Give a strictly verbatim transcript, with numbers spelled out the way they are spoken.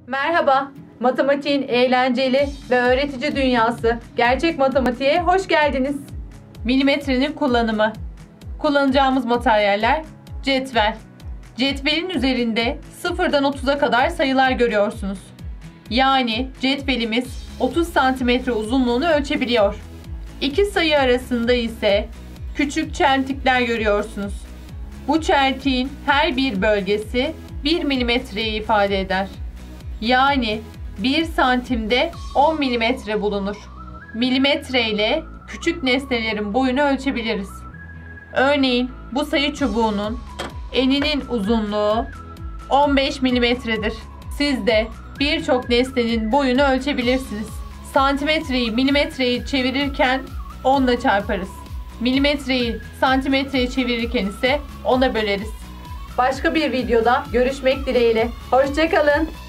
Merhaba, matematiğin eğlenceli ve öğretici dünyası gerçek matematiğe hoş geldiniz. Milimetrenin kullanımı. Kullanacağımız materyaller cetvel. Cetvelin üzerinde sıfırdan otuza kadar sayılar görüyorsunuz. Yani cetvelimiz otuz santimetre uzunluğunu ölçebiliyor. İki sayı arasında ise küçük çentikler görüyorsunuz. Bu çentiğin her bir bölgesi bir milimetreyi ifade eder. Yani bir santimde on milimetre bulunur. Milimetre ile küçük nesnelerin boyunu ölçebiliriz. Örneğin bu sayı çubuğunun eninin uzunluğu on beş milimetredir. Siz de birçok nesnenin boyunu ölçebilirsiniz. Santimetreyi milimetreyi çevirirken on ile çarparız. Milimetreyi santimetreye çevirirken ise ona böleriz. Başka bir videoda görüşmek dileğiyle. Hoşça kalın.